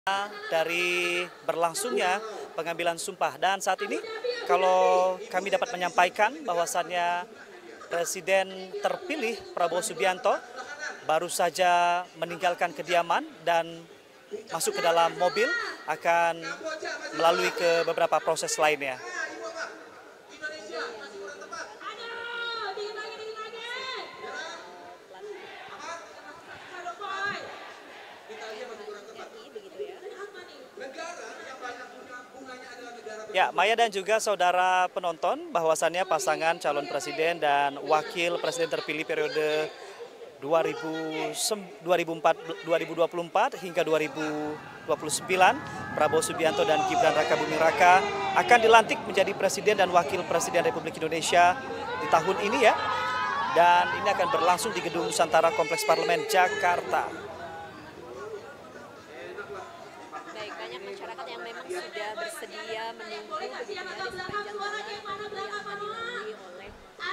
dari berlangsungnya pengambilan sumpah. Dan saat ini kalau kami dapat menyampaikan bahwasannya Presiden terpilih Prabowo Subianto baru saja meninggalkan kediaman dan masuk ke dalam mobil, akan melalui ke beberapa proses lainnya. Ya, Maya dan juga saudara penonton, bahwasannya pasangan calon presiden dan wakil presiden terpilih periode 2024 hingga 2029, Prabowo Subianto dan Gibran Rakabuming-Raka akan dilantik menjadi presiden dan wakil presiden Republik Indonesia di tahun ini ya. Dan ini akan berlangsung di Gedung Nusantara Kompleks Parlemen Jakarta. Baik, banyak masyarakat yang memang sudah bersedia menunggu begitu ya di sepanjang jalan yang akan dilalui oleh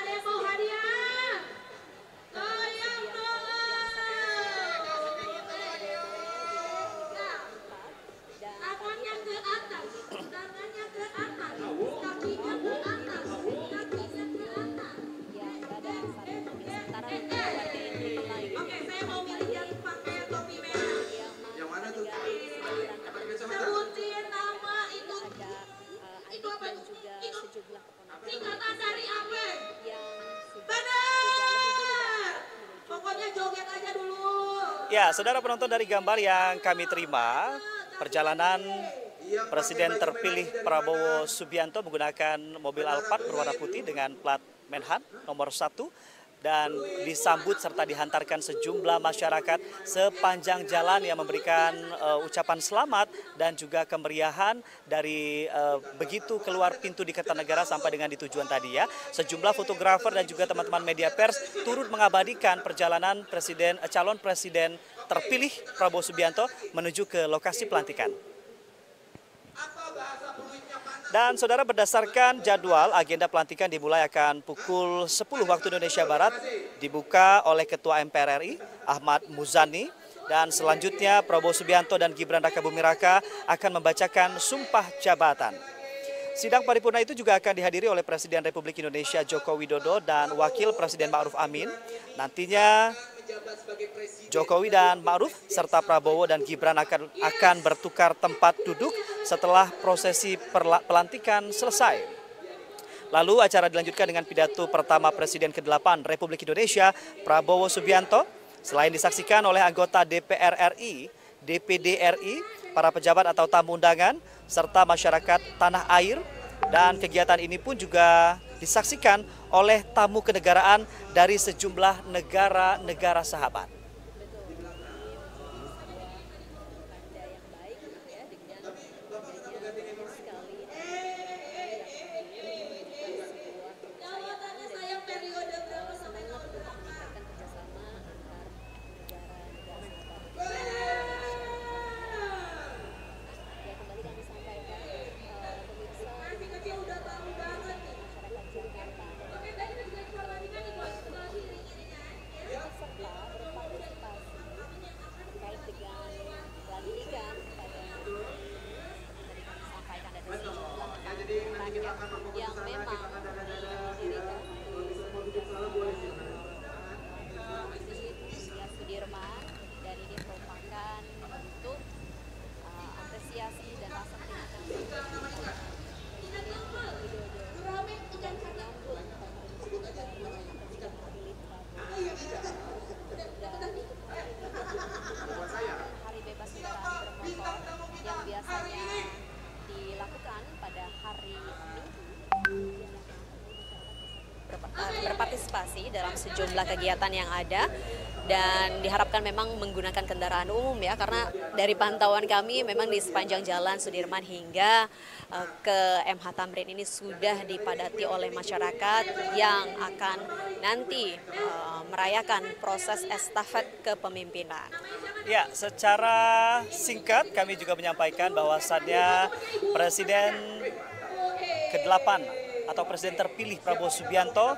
Ya, saudara penonton, dari gambar yang kami terima, perjalanan Presiden terpilih Prabowo Subianto menggunakan mobil Alphard berwarna putih dengan plat Menhan nomor 1 dan disambut serta dihantarkan sejumlah masyarakat sepanjang jalan yang memberikan ucapan selamat dan juga kemeriahan dari begitu keluar pintu di Kertanegara sampai dengan di tujuan tadi ya. Sejumlah fotografer dan juga teman-teman media pers turut mengabadikan perjalanan calon presiden terpilih Prabowo Subianto menuju ke lokasi pelantikan. Dan saudara, berdasarkan jadwal, agenda pelantikan dimulai akan pukul 10 waktu Indonesia Barat, dibuka oleh Ketua MPR RI Ahmad Muzani, dan selanjutnya Prabowo Subianto dan Gibran Rakabuming-Raka akan membacakan sumpah jabatan. Sidang paripurna itu juga akan dihadiri oleh Presiden Republik Indonesia Joko Widodo dan Wakil Presiden Ma'ruf Amin. Nantinya Jokowi dan Ma'ruf serta Prabowo dan Gibran akan bertukar tempat duduk setelah prosesi pelantikan selesai. Lalu acara dilanjutkan dengan pidato pertama Presiden ke-8 Republik Indonesia Prabowo Subianto. Selain disaksikan oleh anggota DPR RI, DPD RI, para pejabat atau tamu undangan, serta masyarakat tanah air. Dan kegiatan ini pun juga disaksikan oleh tamu kenegaraan dari sejumlah negara-negara sahabat. yang memang didirikan di Sudirman, dan ini merupakan bentuk apresiasi dan rasa terima kasih Hari Bebas Kendaraan Bermotor yang biasanya dilakukan pada hari Minggu, berpartisipasi dalam sejumlah kegiatan yang ada, dan diharapkan memang menggunakan kendaraan umum ya, karena dari pantauan kami memang di sepanjang jalan Sudirman hingga ke MH Tamrin ini sudah dipadati oleh masyarakat yang akan nanti merayakan proses estafet kepemimpinan. Ya, secara singkat kami juga menyampaikan bahwasannya Presiden ke-8 atau Presiden terpilih Prabowo Subianto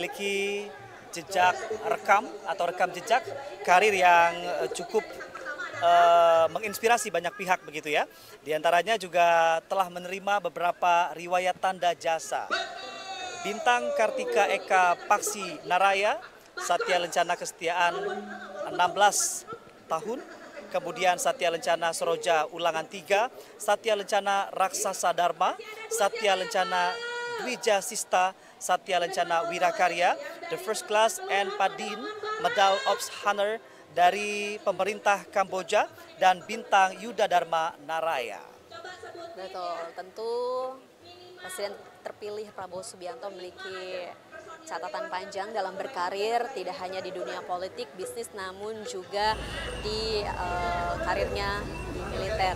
memiliki jejak rekam atau rekam jejak karir yang cukup menginspirasi banyak pihak begitu ya. Di antaranya juga telah menerima beberapa riwayat tanda jasa. Bintang Kartika Eka Paksi Naraya, Satya Lencana Kesetiaan 16 tahun. Kemudian Satya Lencana Soroja Ulangan 3, Satya Lencana Raksasa Dharma, Satya Lencana Dwija Sista, Satya Lencana Wirakarya, the First Class and Padin Medal of Honor dari pemerintah Kamboja, dan Bintang Yuda Dharma Naraya. Betul, tentu Presiden terpilih Prabowo Subianto memiliki catatan panjang dalam berkarir, tidak hanya di dunia politik, bisnis, namun juga di karirnya di militer.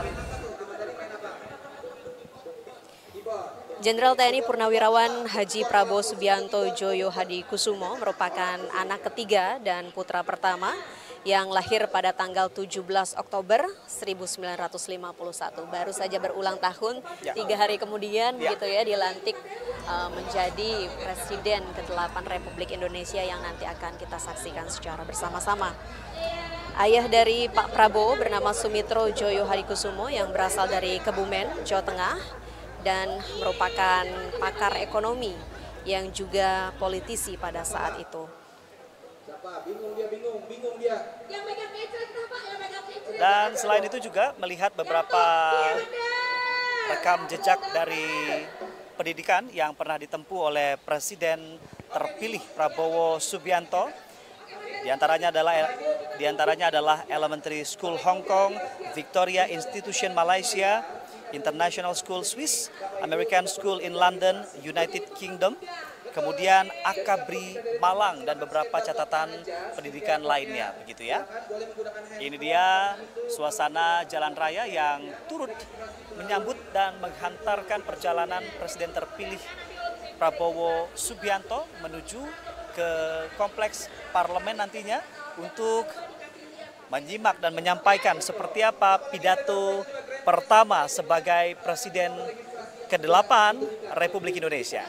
Jenderal TNI Purnawirawan Haji Prabowo Subianto Joyo Hadikusumo merupakan anak ketiga dan putra pertama yang lahir pada tanggal 17 Oktober 1951. Baru saja berulang tahun, 3 hari kemudian begitu ya dilantik menjadi Presiden ke-8 Republik Indonesia yang nanti akan kita saksikan secara bersama-sama. Ayah dari Pak Prabowo bernama Sumitro Joyo Hadikusumo yang berasal dari Kebumen, Jawa Tengah, dan merupakan pakar ekonomi yang juga politisi pada saat itu. Dan selain itu juga melihat beberapa rekam jejak dari pendidikan yang pernah ditempuh oleh Presiden terpilih Prabowo Subianto. Di antaranya adalah Elementary School Hong Kong, Victoria Institution Malaysia, International School Swiss, American School in London, United Kingdom, kemudian Akabri Malang, dan beberapa catatan pendidikan lainnya begitu ya. Ini dia suasana jalan raya yang turut menyambut dan menghantarkan perjalanan Presiden terpilih Prabowo Subianto menuju ke kompleks parlemen nantinya untuk menyimak dan menyampaikan seperti apa pidato pertama sebagai Presiden ke-8 Republik Indonesia.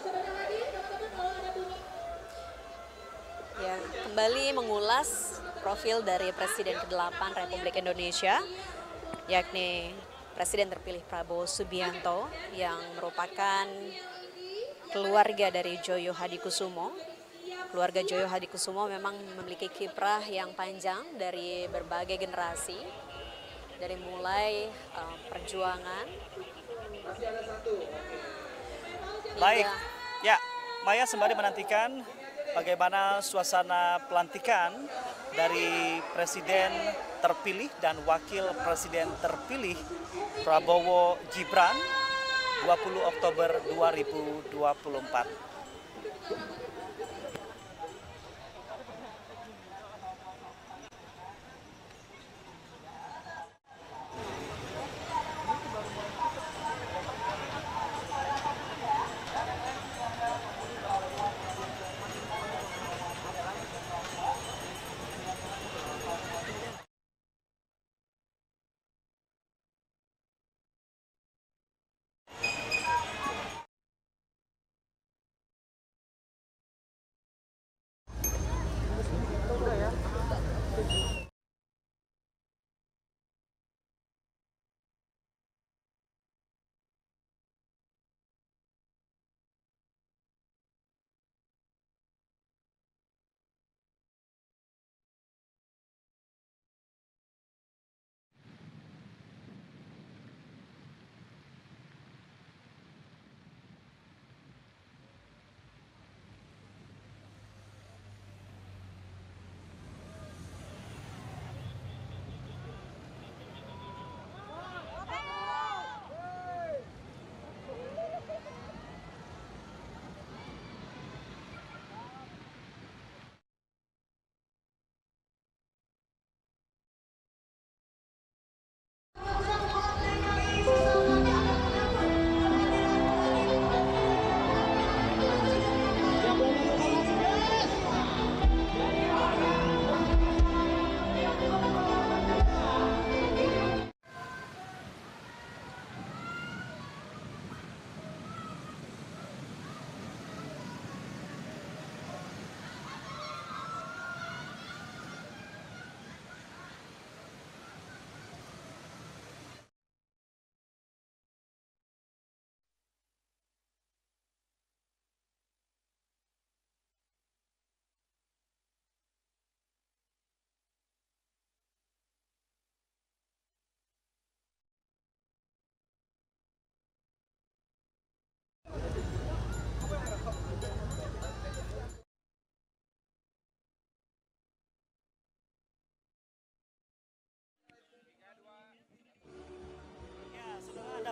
Ya, kembali mengulas profil dari Presiden ke-8 Republik Indonesia, yakni Presiden terpilih Prabowo Subianto yang merupakan keluarga dari Joyo Hadikusumo. Keluarga Joyo Hadikusumo memang memiliki kiprah yang panjang dari berbagai generasi, dari mulai perjuangan. Baik, ya Maya sembari menantikan bagaimana suasana pelantikan dari Presiden terpilih dan Wakil Presiden terpilih Prabowo Gibran 20 Oktober 2024.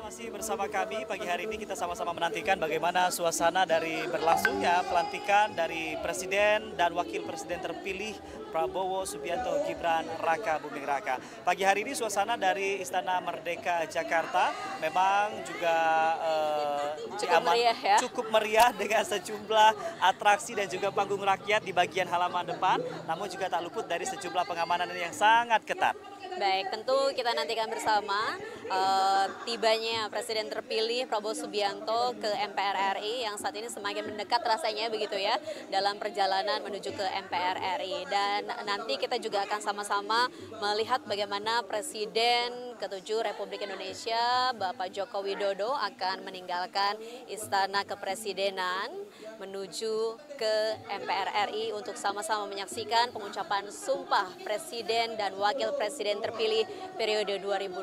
Masih bersama kami pagi hari ini kita sama-sama menantikan bagaimana suasana dari berlangsungnya pelantikan dari Presiden dan Wakil Presiden terpilih Prabowo Subianto Gibran Raka Buming Raka. Pagi hari ini suasana dari Istana Merdeka Jakarta memang juga cukup meriah dengan sejumlah atraksi dan juga panggung rakyat di bagian halaman depan, namun juga tak luput dari sejumlah pengamanan yang sangat ketat. Baik, tentu kita nantikan bersama tibanya Presiden terpilih Prabowo Subianto ke MPR RI yang saat ini semakin mendekat rasanya begitu ya dalam perjalanan menuju ke MPR RI. Dan nanti kita juga akan sama-sama melihat bagaimana Presiden ke-7 Republik Indonesia Bapak Joko Widodo akan meninggalkan Istana Kepresidenan menuju ke MPR RI untuk sama-sama menyaksikan pengucapan Sumpah Presiden dan Wakil Presiden terpilih periode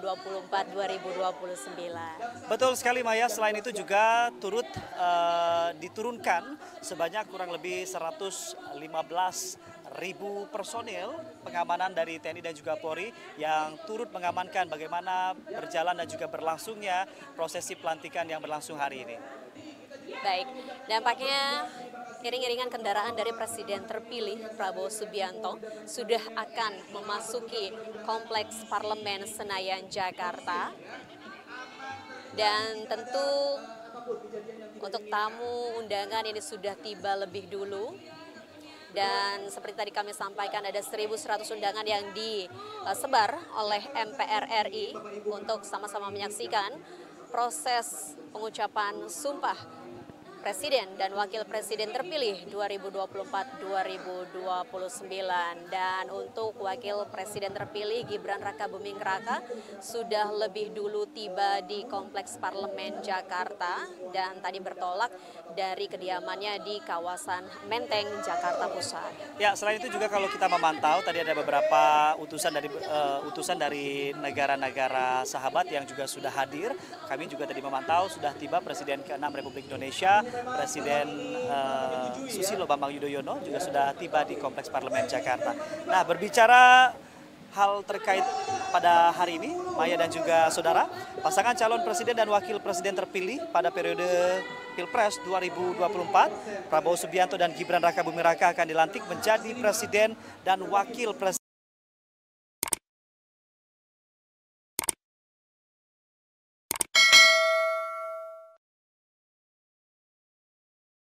2024-2029. Betul sekali Maya, selain itu juga turut diturunkan sebanyak kurang lebih 115.000 personil pengamanan dari TNI dan juga Polri yang turut mengamankan bagaimana berjalan dan juga berlangsungnya prosesi pelantikan yang berlangsung hari ini. Baik, dampaknya iring-iringan kendaraan dari Presiden terpilih Prabowo Subianto sudah akan memasuki Kompleks Parlemen Senayan, Jakarta. Dan tentu untuk tamu undangan ini sudah tiba lebih dulu. Dan seperti tadi kami sampaikan ada 1.100 undangan yang disebar oleh MPR RI untuk sama-sama menyaksikan proses pengucapan Sumpah Presiden dan Wakil Presiden terpilih 2024-2029. Dan untuk Wakil Presiden terpilih Gibran Raka Buming Raka sudah lebih dulu tiba di Kompleks Parlemen Jakarta dan tadi bertolak dari kediamannya di kawasan Menteng, Jakarta Pusat. Ya, selain itu juga kalau kita memantau tadi ada beberapa utusan dari negara-negara sahabat yang juga sudah hadir. Kami juga tadi memantau sudah tiba Presiden ke-6 Republik Indonesia, Presiden Susilo Bambang Yudhoyono juga sudah tiba di Kompleks Parlemen Jakarta. Nah, berbicara hal terkait pada hari ini, Maya dan juga saudara, pasangan calon presiden dan wakil presiden terpilih pada periode Pilpres 2024, Prabowo Subianto dan Gibran Raka Buming Raka akan dilantik menjadi presiden dan wakil presiden